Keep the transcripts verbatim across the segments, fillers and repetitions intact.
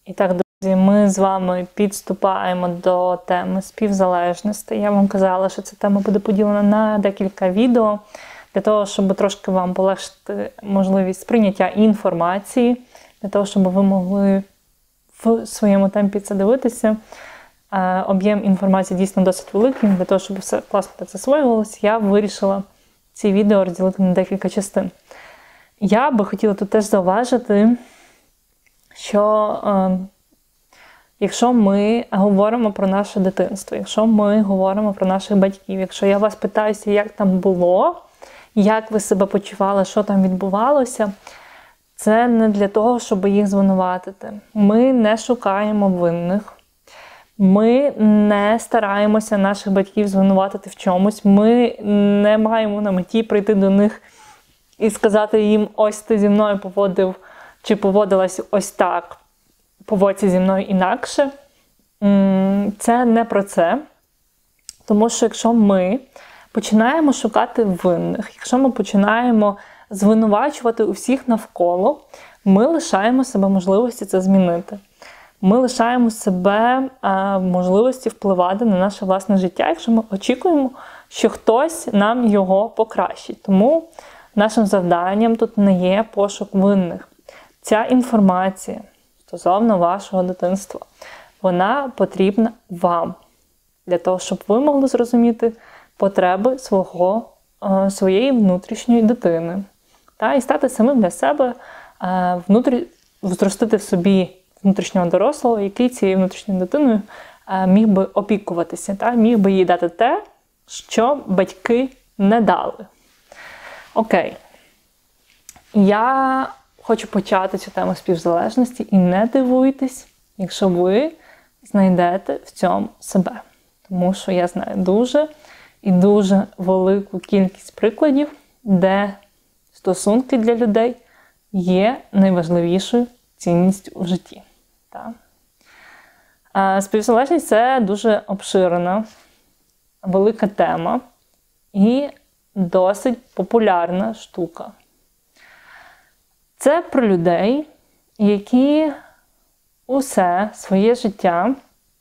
І так, друзі, ми з вами підступаємо до теми співзалежності. Я вам казала, що ця тема буде поділена на декілька відео, для того, щоб трошки вам полегшити можливість сприйняття інформації, для того, щоб ви могли в своєму темпі це дивитися. Об'єм інформації дійсно досить великий, для того, щоб все класно так засвоювалося, я вирішила ці відео розділити на декілька частин. Я би хотіла тут теж зауважити, що е, якщо ми говоримо про наше дитинство, якщо ми говоримо про наших батьків, якщо я вас питаюся, як там було, як ви себе почували, що там відбувалося, це не для того, щоб їх звинуватити. Ми не шукаємо винних. Ми не стараємося наших батьків звинуватити в чомусь. Ми не маємо на меті прийти до них і сказати їм, ось ти зі мною поводив, чи поводилась ось так, поводься зі мною інакше. Це не про це. Тому що якщо ми починаємо шукати винних, якщо ми починаємо звинувачувати усіх навколо, ми лишаємо себе можливості це змінити. Ми лишаємо себе а, можливості впливати на наше власне життя, якщо ми очікуємо, що хтось нам його покращить. Тому нашим завданням тут не є пошук винних. Ця інформація стосовно вашого дитинства, вона потрібна вам, для того, щоб ви могли зрозуміти потреби свого, а, своєї внутрішньої дитини. Та, і стати самим для себе, а, внутрі, зростити в собі внутрішнього дорослого, який цією внутрішньою дитиною а, міг би опікуватися, та, міг би їй дати те, що батьки не дали. Окей. Я хочу почати цю тему співзалежності, і не дивуйтесь, якщо ви знайдете в цьому себе. Тому що я знаю дуже і дуже велику кількість прикладів, де стосунки для людей є найважливішою цінністю в житті. Так. А співзалежність – це дуже обширна, велика тема і досить популярна штука. Це про людей, які усе своє життя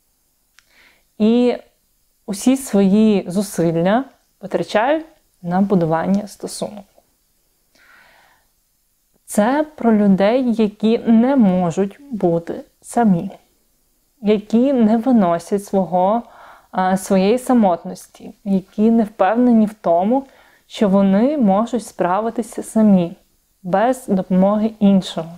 і усі свої зусилля витрачають на будування стосунок. Це про людей, які не можуть бути самі, які не виносять свого, своєї самотності, які не впевнені в тому, що вони можуть справитися самі, без допомоги іншого.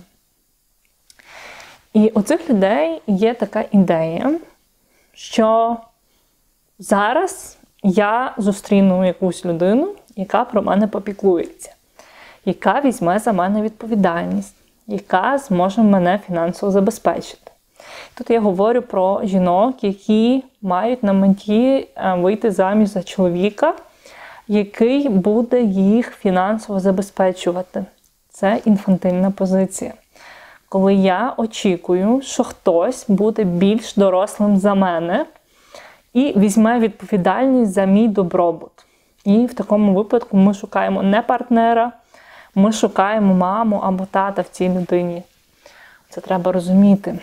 І у цих людей є така ідея, що зараз я зустріну якусь людину, яка про мене попіклується, яка візьме за мене відповідальність, яка зможе мене фінансово забезпечити. Тут я говорю про жінок, які мають на меті вийти заміж за чоловіка, який буде їх фінансово забезпечувати. Це інфантильна позиція. Коли я очікую, що хтось буде більш дорослим за мене і візьме відповідальність за мій добробут. І в такому випадку ми шукаємо не партнера, ми шукаємо маму або тата в цій людині. Це треба розуміти.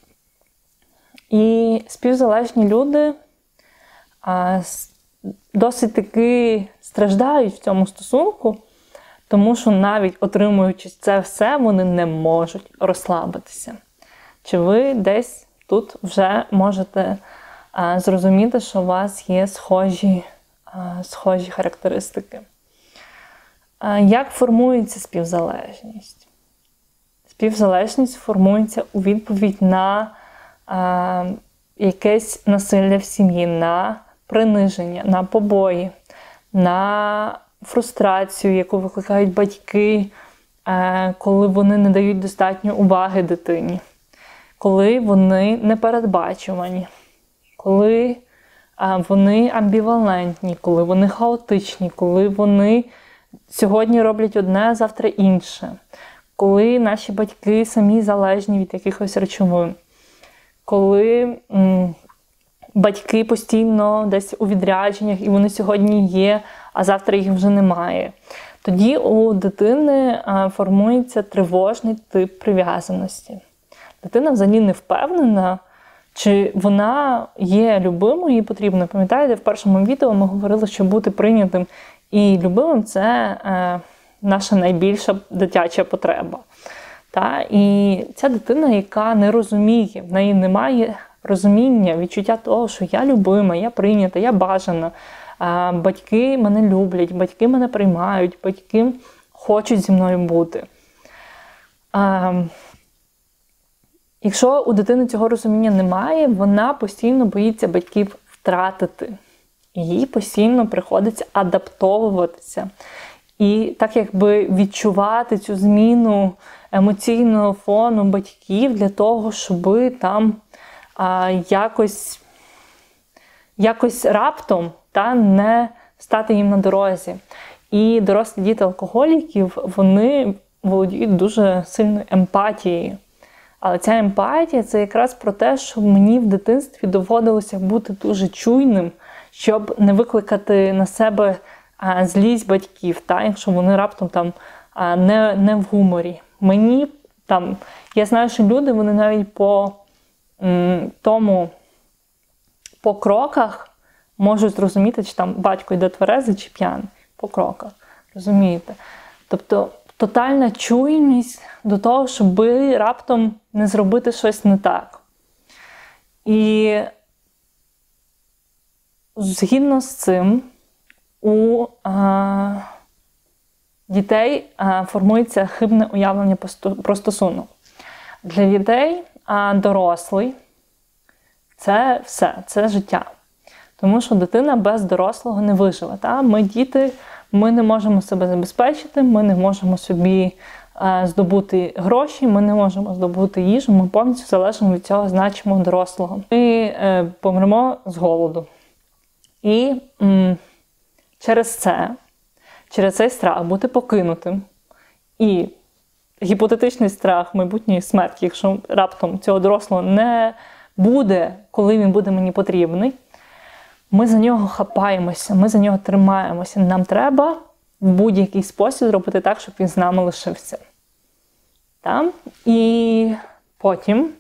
І співзалежні люди а, досить таки страждають в цьому стосунку, тому що навіть отримуючи це все, вони не можуть розслабитися. Чи ви десь тут вже можете а, зрозуміти, що у вас є схожі, а, схожі характеристики? А, як формується співзалежність? Співзалежність формується у відповідь на а, якесь насилля в сім'ї, на приниження, на побої, на фрустрацію, яку викликають батьки, коли вони не дають достатньо уваги дитині, коли вони непередбачувані, коли вони амбівалентні, коли вони хаотичні, коли вони сьогодні роблять одне, а завтра інше, коли наші батьки самі залежні від якихось речовин, коли м, батьки постійно десь у відрядженнях, і вони сьогодні є, а завтра їх вже немає. Тоді у дитини формується тривожний тип прив'язаності. Дитина взагалі не впевнена, чи вона є любимою і потрібною. Пам'ятаєте, в першому відео ми говорили, що бути прийнятим і любимим – це е, наша найбільша дитяча потреба. Та? І ця дитина, яка не розуміє, в неї немає розуміння, відчуття того, що я любима, я прийнята, я бажана, е, батьки мене люблять, батьки мене приймають, батьки хочуть зі мною бути. Е, Якщо у дитини цього розуміння немає, вона постійно боїться батьків втратити. Їй постійно приходиться адаптовуватися. І так якби відчувати цю зміну емоційного фону батьків для того, щоб там а, якось, якось раптом та, не стати їм на дорозі. І дорослі діти алкоголіків, вони володіють дуже сильною емпатією. Але ця емпатія – це якраз про те, що мені в дитинстві доводилося бути дуже чуйним, щоб не викликати на себе а, злість батьків, та, якщо вони раптом там а, не, не в гуморі. Мені там, я знаю, що люди, вони навіть по м, тому, по кроках можуть зрозуміти, чи там батько йде тверезий чи п'яний. По кроках, розумієте? Тобто, тотальна чуйність до того, щоб раптом не зробити щось не так. І згідно з цим у а, дітей а, формується хибне уявлення про стосунок. Для дітей а, дорослий – це все, це життя. Тому що дитина без дорослого не виживе. Та? Ми діти, ми не можемо себе забезпечити, ми не можемо собі е, здобути гроші, ми не можемо здобути їжу, ми повністю залежимо від цього значимого дорослого. Ми е, помремо з голоду. І м, через це, через цей страх бути покинутим і гіпотетичний страх майбутньої смерті, якщо раптом цього дорослого не буде, коли він буде мені потрібний, ми за нього хапаємося, ми за нього тримаємося. Нам треба в будь-який спосіб зробити так, щоб він з нами лишився. Так? І потім,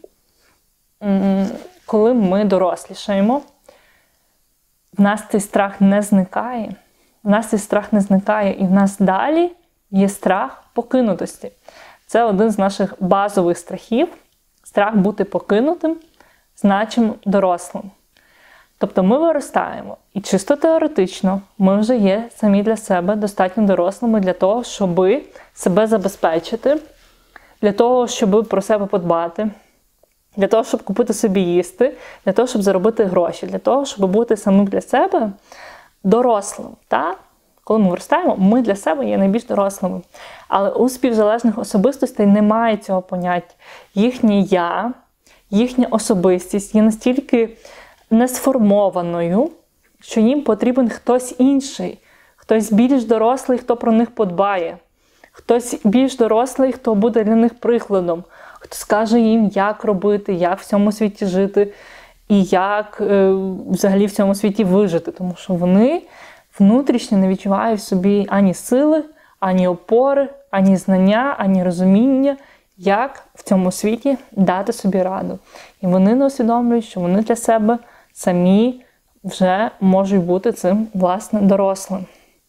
коли ми дорослішаємо, в нас цей страх не зникає. В нас цей страх не зникає, і в нас далі є страх покинутості. Це один з наших базових страхів. Страх бути покинутим, значим дорослим. Тобто ми виростаємо, і чисто теоретично ми вже є самі для себе достатньо дорослими для того, щоб себе забезпечити, для того, щоб про себе подбати, для того, щоб купити собі їсти, для того, щоб заробити гроші, для того, щоб бути самим для себе дорослим. Та? Коли ми виростаємо, ми для себе є найбільш дорослими. Але у співзалежних особистостей немає цього поняття. Їхнє «я», їхня особистість є настільки не сформованою, що їм потрібен хтось інший, хтось більш дорослий, хто про них подбає, хтось більш дорослий, хто буде для них прикладом, хто скаже їм, як робити, як в цьому світі жити і як е, взагалі в цьому світі вижити, тому що вони внутрішньо не відчувають в собі ані сили, ані опори, ані знання, ані розуміння, як в цьому світі дати собі раду. І вони не усвідомлюють, що вони для себе самі вже можуть бути цим, власне, дорослим.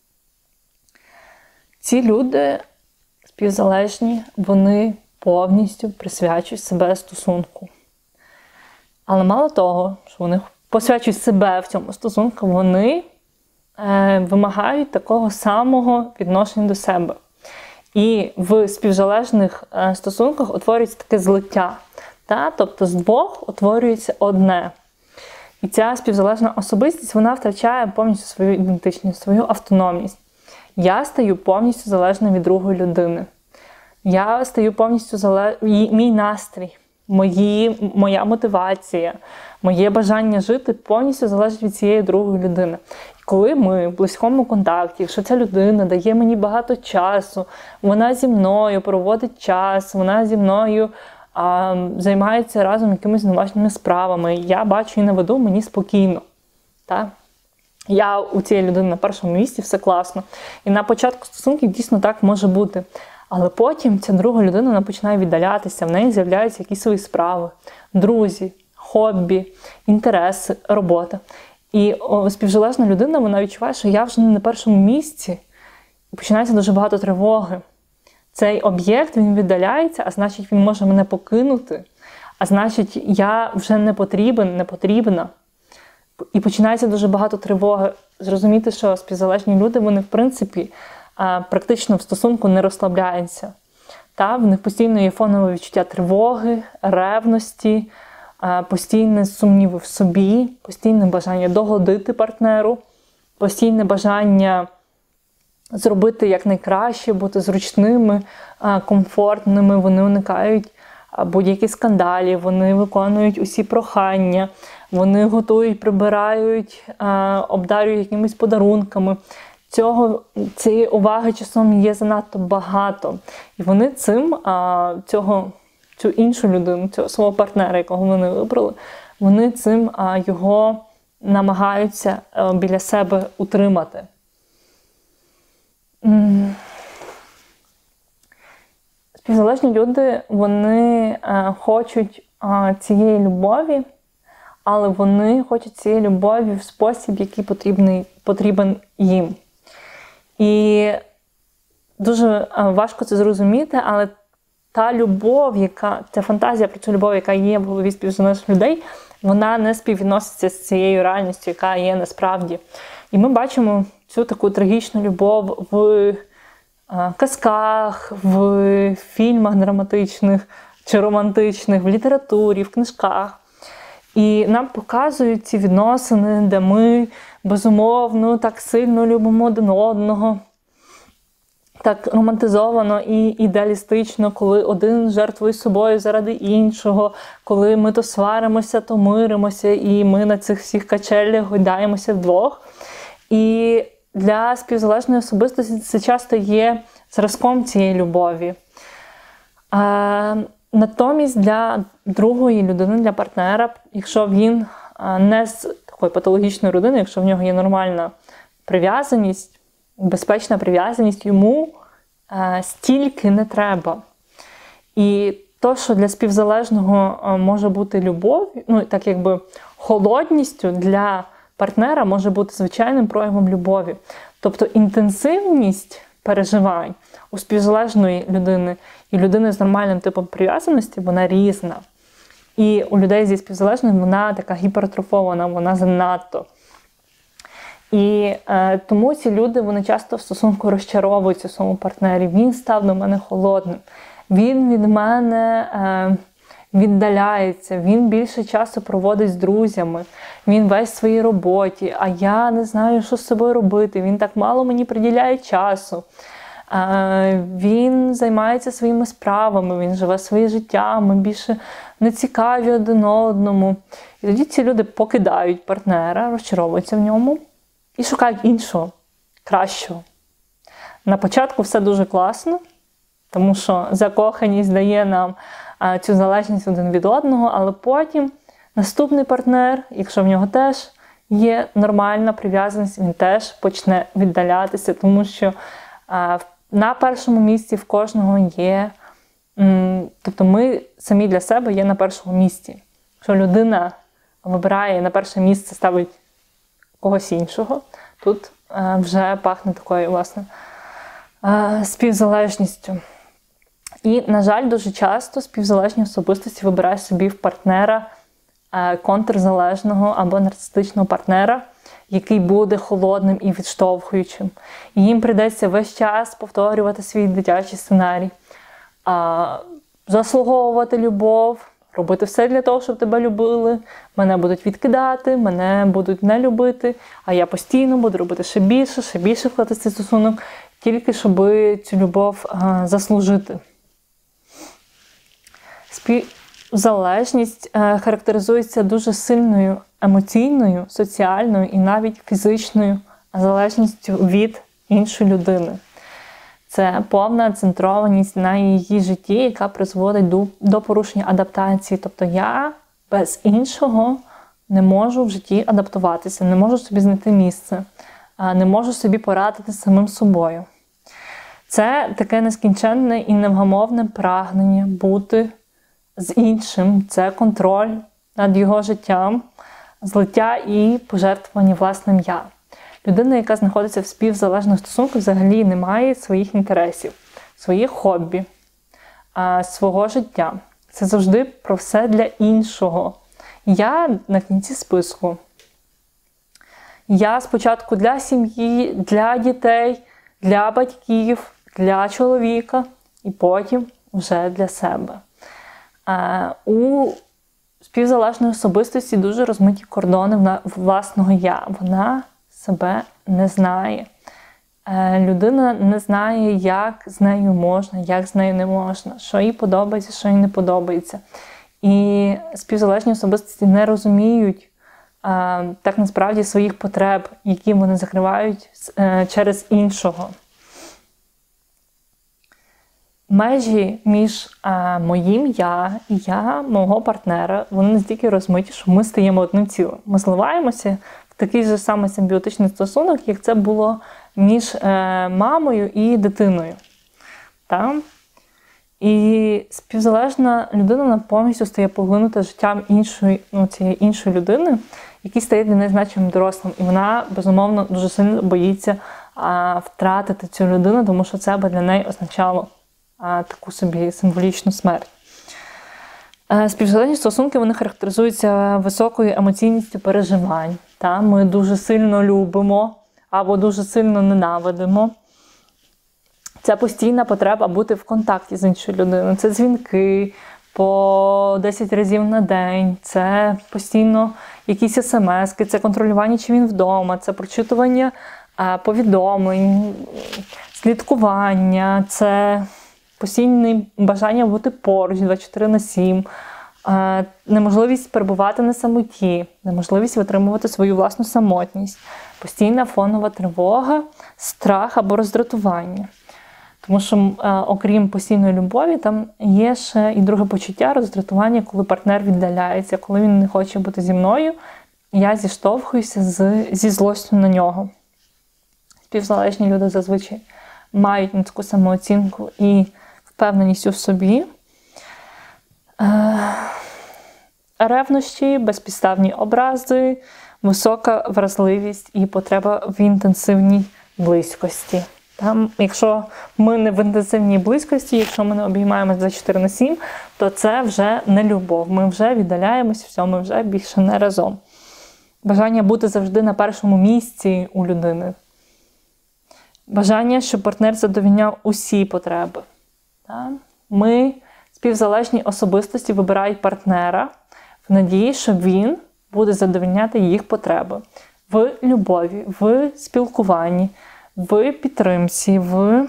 Ці люди співзалежні, вони повністю присвячують себе стосунку. Але мало того, що вони посвячують себе в цьому стосунку, вони е, вимагають такого самого відношення до себе. І в співзалежних е, стосунках утворюється таке злиття. Та? Тобто з двох утворюється одне. І ця співзалежна особистість, вона втрачає повністю свою ідентичність, свою автономність. Я стаю повністю залежна від другої людини. Я стаю повністю залежна, мій настрій, мої, моя мотивація, моє бажання жити повністю залежить від цієї другої людини. І коли ми в близькому контакті, якщо ця людина дає мені багато часу, вона зі мною проводить час, вона зі мною а, займається разом якимись домашніми справами, я бачу і на виду, мені спокійно. Так? Я у цієї людини на першому місці, все класно. І на початку стосунків дійсно так може бути. Але потім ця друга людина вона починає віддалятися, в неї з'являються якісь свої справи, друзі, хобі, інтереси, робота. І о, співзалежна людина, вона відчуває, що я вже не на першому місці, і починається дуже багато тривоги. Цей об'єкт, він віддаляється, а значить, він може мене покинути, а значить, я вже не потрібен, не потрібна. І починається дуже багато тривоги. Зрозуміти, що співзалежні люди, вони, в принципі, практично в стосунку не розслабляються. Та? В них постійно є фонове відчуття тривоги, ревності, постійне сумніви в собі, постійне бажання догодити партнеру, постійне бажання зробити якнайкраще, бути зручними, комфортними. Вони уникають будь-яких скандалів, вони виконують усі прохання, вони готують, прибирають, обдарюють якимись подарунками. Цього, цієї уваги часом є занадто багато. І вони цим, цього, цю іншу людину, цього свого партнера, якого вони вибрали, вони цим його намагаються біля себе утримати. Співзалежні люди, вони хочуть цієї любові, але вони хочуть цієї любові в спосіб, який потрібний, потрібен їм. І дуже важко це зрозуміти, але та любов, яка, ця фантазія про цю любов, яка є в голові співзалежних людей, вона не співвідноситься з цією реальністю, яка є насправді. І ми бачимо цю таку трагічну любов в казках, в фільмах драматичних чи романтичних, в літературі, в книжках. І нам показують ці відносини, де ми, безумовно, так сильно любимо один одного, так романтизовано і ідеалістично, коли один жертвує собою заради іншого, коли ми то сваримося, то миримося, і ми на цих всіх качелях гойдаємося вдвох. І для співзалежної особистості це часто є зразком цієї любові. А, натомість для другої людини, для партнера, якщо він не з такої патологічної родини, якщо в нього є нормальна прив'язаність, безпечна прив'язаність, йому а, стільки не треба. І то, що для співзалежного може бути любов, ну так якби холодністю для партнера може бути звичайним проявом любові. Тобто інтенсивність переживань у співзалежної людини і людини з нормальним типом прив'язаності, вона різна. І у людей зі співзалежним вона така гіпертрофована, вона занадто. І е, тому ці люди, вони часто в стосунку розчаровуються в своєму партнері. Він став до мене холодним, він від мене е, віддаляється, він більше часу проводить з друзями, він весь в своїй роботі, а я не знаю, що з собою робити, він так мало мені приділяє часу. Е, він займається своїми справами, він живе своє життя, ми більше не цікаві один одному. І тоді ці люди покидають партнера, розчаровуються в ньому і шукають іншого, кращого. На початку все дуже класно, тому що закоханість дає нам а, цю залежність один від одного, але потім наступний партнер, якщо в нього теж є нормальна прив'язаність, він теж почне віддалятися, тому що а, на першому місці в кожного є, м, тобто ми самі для себе є на першому місці. Якщо людина вибирає на перше місце, ставить когось іншого, тут а, вже пахне такою, власне, а, співзалежністю. І, на жаль, дуже часто співзалежні особистості вибирають собі в партнера а, контрзалежного або нарцистичного партнера, який буде холодним і відштовхуючим. І їм прийдеться весь час повторювати свій дитячий сценарій. А, заслуговувати любов, робити все для того, щоб тебе любили, мене будуть відкидати, мене будуть не любити, а я постійно буду робити ще більше, ще більше вкладати цей стосунок, тільки щоб цю любов а, заслужити. Співзалежність а, характеризується дуже сильною емоційною, соціальною і навіть фізичною залежністю від іншої людини. Це повна центрованість на її житті, яка призводить до, до порушення адаптації. Тобто я без іншого не можу в житті адаптуватися, не можу собі знайти місце, не можу собі порадити з самим собою. Це таке нескінченне і невгамовне прагнення бути з іншим. Це контроль над його життям, злиття і пожертвування власним «я». Людина, яка знаходиться в співзалежних стосунках, взагалі не має своїх інтересів, своїх хобі, свого життя. Це завжди про все для іншого. Я на кінці списку. Я спочатку для сім'ї, для дітей, для батьків, для чоловіка і потім вже для себе. У співзалежної особистості дуже розмиті кордони власного «я». Вона себе не знає. Людина не знає, як з нею можна, як з нею не можна, що їй подобається, що їй не подобається. І співзалежні особистості не розуміють а, так насправді своїх потреб, які вони закривають а, через іншого. Межі між а, моїм «я» і «я» мого партнера, вони настільки розмиті, що ми стаємо одним цілим. Ми зливаємося в такий же самий симбіотичний стосунок, як це було між е, мамою і дитиною. Так? І співзалежна людина повністю стає поглинута життям іншої, ну, цієї іншої людини, який стає для неї значимим дорослим. І вона, безумовно, дуже сильно боїться а, втратити цю людину, тому що це б для неї означало а, таку собі символічну смерть. А, співзалежні стосунки, вони характеризуються високою емоційністю переживань. Та? Ми дуже сильно любимо або дуже сильно ненавидимо. Це постійна потреба бути в контакті з іншою людиною. Це дзвінки по десять разів на день, це постійно якісь смски, це контролювання, чи він вдома, це прочитування а, повідомлень, слідкування, це постійне бажання бути поруч двадцять чотири на сім, а, неможливість перебувати на самоті, неможливість витримувати свою власну самотність, постійна фонова тривога, страх або роздратування. Тому що, окрім постійної любові, там є ще і друге почуття роздратування, коли партнер віддаляється, коли він не хоче бути зі мною, я зіштовхуюся з, зі злостю на нього. Співзалежні люди зазвичай мають низьку самооцінку і впевненість у собі. Ревнощі, безпідставні образи, висока вразливість і потреба в інтенсивній близькості. Там, якщо ми не в інтенсивній близькості, якщо ми не обіймаємося двадцять чотири на сім, то це вже не любов. Ми вже віддаляємось, все, ми вже більше не разом. Бажання бути завжди на першому місці у людини. Бажання, щоб партнер задовольняв усі потреби. Ми, співзалежні особистості, вибирають партнера в надії, що він буде задовольняти їх потреби в любові, в спілкуванні, в підтримці, в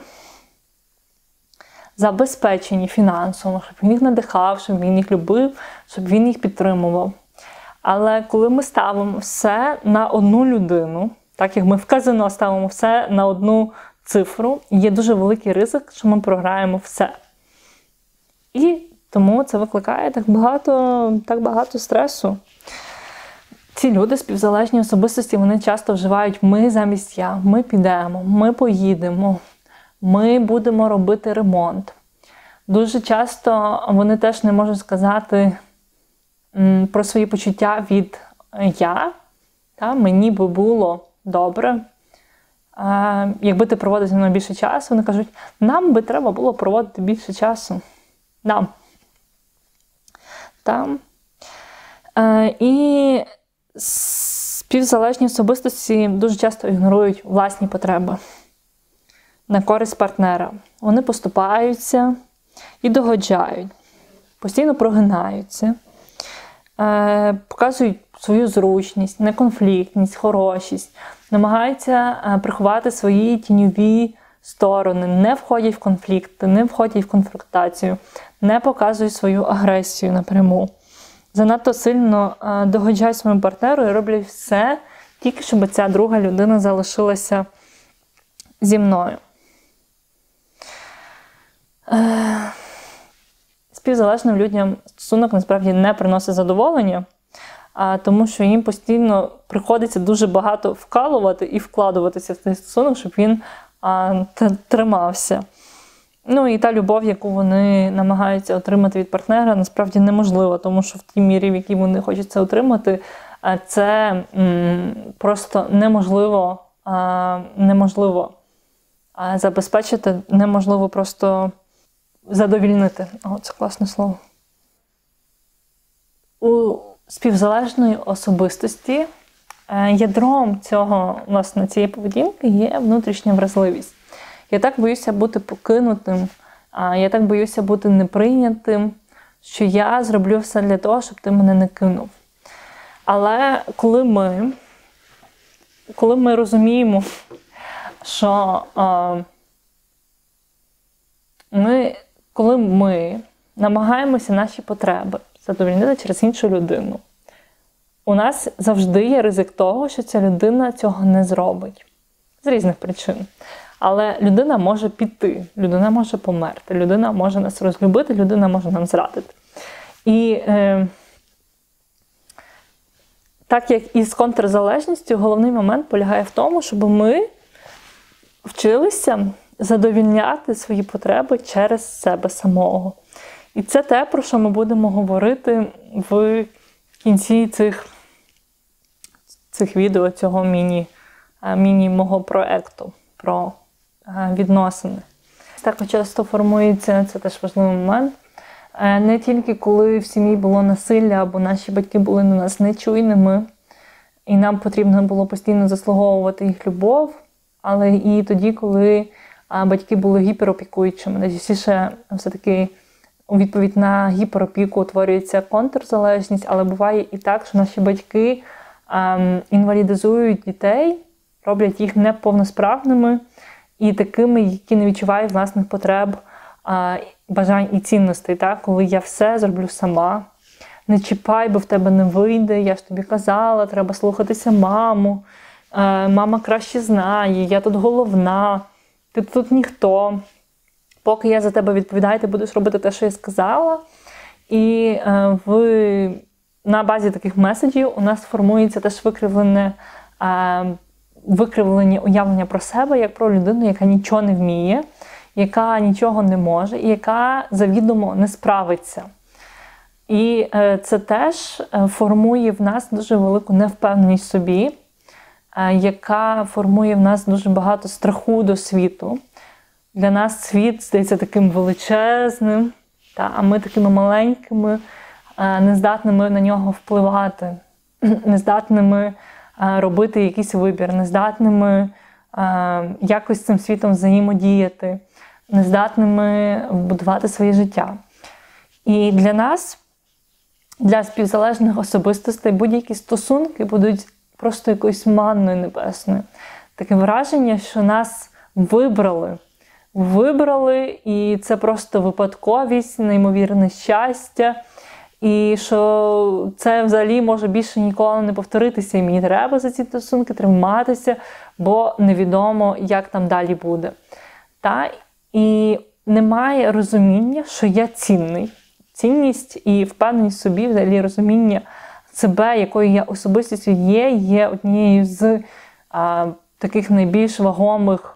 забезпеченні фінансово, щоб він їх надихав, щоб він їх любив, щоб він їх підтримував. Але коли ми ставимо все на одну людину, так як ми в казино ставимо все на одну цифру, є дуже великий ризик, що ми програємо все. І тому це викликає так багато, так багато стресу. Ці люди, співзалежні особистості, вони часто вживають «ми» замість «я». Ми підемо, ми поїдемо, ми будемо робити ремонт. Дуже часто вони теж не можуть сказати про свої почуття від «я». Та, мені би було добре, а, якби ти проводив зі мною більше часу. Вони кажуть, нам би треба було проводити більше часу. Нам. Там. А, і співзалежні особистості дуже часто ігнорують власні потреби на користь партнера. Вони поступаються і догоджають, постійно прогинаються, показують свою зручність, неконфліктність, хорошість, намагаються приховати свої тіньові сторони, не входять в конфлікти, не входять в конфронтацію, не показують свою агресію напряму. Занадто сильно догоджають своєму партнеру і роблять все, тільки щоб ця друга людина залишилася зі мною. Співзалежним людям стосунок насправді не приносить задоволення, а тому що їм постійно приходиться дуже багато вкалувати і вкладуватися в цей стосунок, щоб він а, тримався. Ну і та любов, яку вони намагаються отримати від партнера, насправді неможлива, тому що в тій мірі, в якій вони хочуть це отримати, це м, просто неможливо, а, неможливо а забезпечити, неможливо просто задовільнити. О, це класне слово. У співзалежної особистості ядром цього, власне, цієї поведінки є внутрішня вразливість. Я так боюся бути покинутим, я так боюся бути неприйнятим, що я зроблю все для того, щоб ти мене не кинув. Але коли ми, коли ми розуміємо, що а, ми, коли ми намагаємося наші потреби задовольнити через іншу людину, у нас завжди є ризик того, що ця людина цього не зробить. З різних причин. Але людина може піти, людина може померти, людина може нас розлюбити, людина може нам зрадити. І е, так як і з контрзалежністю, головний момент полягає в тому, щоб ми вчилися задовільняти свої потреби через себе самого. І це те, про що ми будемо говорити в кінці цих, цих відео, цього міні, міні мого проекту про відносини. Так часто формується, це теж важливий момент, не тільки коли в сім'ї було насилля, або наші батьки були на нас нечуйними, і нам потрібно було постійно заслуговувати їх любов, але і тоді, коли батьки були гіперопікуючими. Найчастіше все-таки у відповідь на гіперопіку утворюється контрзалежність, але буває і так, що наші батьки ем, інвалідизують дітей, роблять їх неповносправними і такими, які не відчувають власних потреб, е, бажань і цінностей. Так? Коли я все зроблю сама, не чіпай, бо в тебе не вийде, я ж тобі казала, треба слухатися маму, е, мама краще знає, я тут головна, ти тут ніхто. Поки я за тебе відповідаю, ти будеш робити те, що я сказала. І е, в, на базі таких меседжів у нас формується теж викривлене, е, викривлені уявлення про себе, як про людину, яка нічого не вміє, яка нічого не може, і яка завідомо не справиться. І е, це теж формує в нас дуже велику невпевненість в собі, е, яка формує в нас дуже багато страху до світу. Для нас світ здається таким величезним, та, а ми такими маленькими, нездатними на нього впливати, нездатними робити якийсь вибір, нездатними якось з цим світом взаємодіяти, нездатними будувати своє життя. І для нас, для співзалежних особистостей, будь-які стосунки будуть просто якоюсь манною небесною. Таке враження, що нас вибрали. Вибрали, і це просто випадковість, неймовірне щастя, і що це взагалі може більше ніколи не повторитися, і мені треба за ці стосунки триматися, бо невідомо, як там далі буде. Та? І немає розуміння, що я цінний. Цінність і впевненість в собі, взагалі розуміння себе, якою я особистістю є, є однією з а, таких найбільш вагомих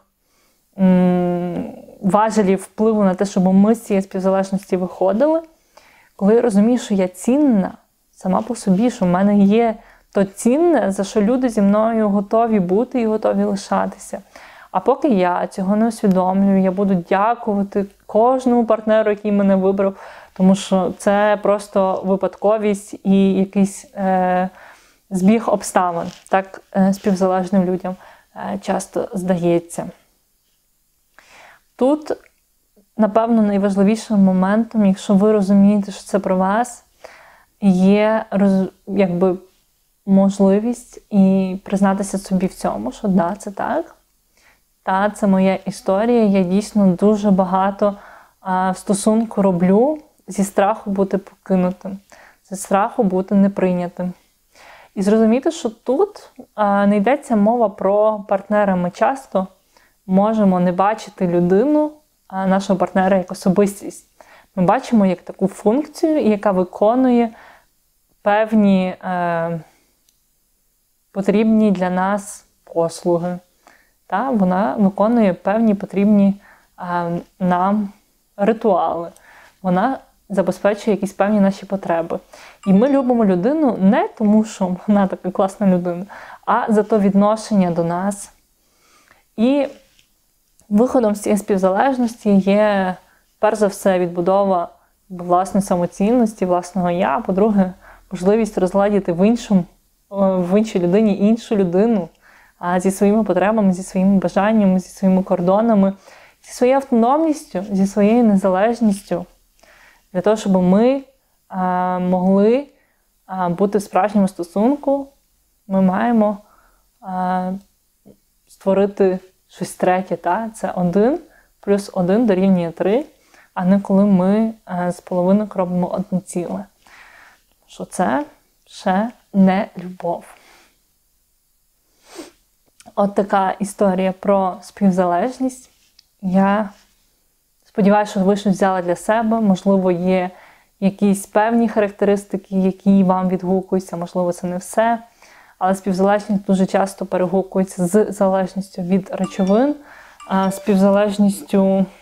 важелів впливу на те, щоб ми з цієї співзалежності виходили, коли я розумію, що я цінна сама по собі, що в мене є то цінне, за що люди зі мною готові бути і готові лишатися. А поки я цього не усвідомлюю, я буду дякувати кожному партнеру, який мене вибрав, тому що це просто випадковість і якийсь е, збіг обставин. Так е, співзалежним людям е, часто здається. Тут, напевно, найважливішим моментом, якщо ви розумієте, що це про вас, є якби можливість і признатися собі в цьому, що да, це так. Та, це моя історія, я дійсно дуже багато а, в стосунку роблю зі страху бути покинутим, зі страху бути неприйнятим. І зрозуміти, що тут а, не йдеться мова про партнера. Ми часто можемо не бачити людину, а нашого партнера як особистість. Ми бачимо як таку функцію, яка виконує певні е, потрібні для нас послуги, та, вона виконує певні потрібні а, нам ритуали. Вона забезпечує якісь певні наші потреби. І ми любимо людину не тому, що вона така класна людина, а за то відношення до нас. І виходом з цієї співзалежності є, перш за все, відбудова власної самоцінності, власного я. По-друге, можливість розладити в іншому, в іншій людині іншу людину зі своїми потребами, зі своїми бажаннями, зі своїми кордонами, зі своєю автономністю, зі своєю незалежністю. Для того, щоб ми а, могли а, бути в справжньому стосунку, ми маємо а, створити щось третє. Та? Це один плюс один дорівнює три, а не коли ми а, з половинок робимо одне ціле. Що це ще не любов. От така історія про співзалежність. Я сподіваюся, що ви щось взяли для себе. Можливо, є якісь певні характеристики, які вам відгукуються, можливо, це не все. Але співзалежність дуже часто перегукується з залежністю від речовин, співзалежністю,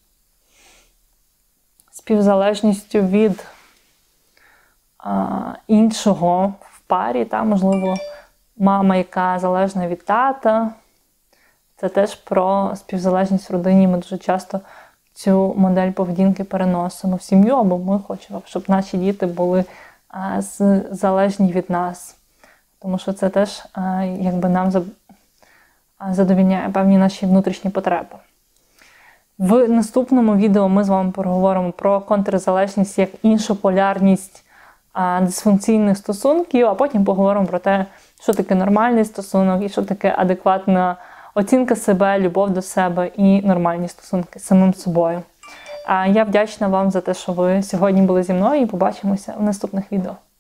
співзалежністю від а, іншого в парі. Та, можливо, мама, яка залежна від тата. Це теж про співзалежність в родині. Ми дуже часто цю модель поведінки переносимо в сім'ю, або ми хочемо, щоб наші діти були а, залежні від нас. Тому що це теж а, якби нам задовільняє певні наші внутрішні потреби. В наступному відео ми з вами поговоримо про контрзалежність як іншу полярність а, дисфункційних стосунків, а потім поговоримо про те, що таке нормальний стосунок і що таке адекватна оцінка себе, любов до себе і нормальні стосунки з самим собою. А я вдячна вам за те, що ви сьогодні були зі мною, і побачимося в наступних відео.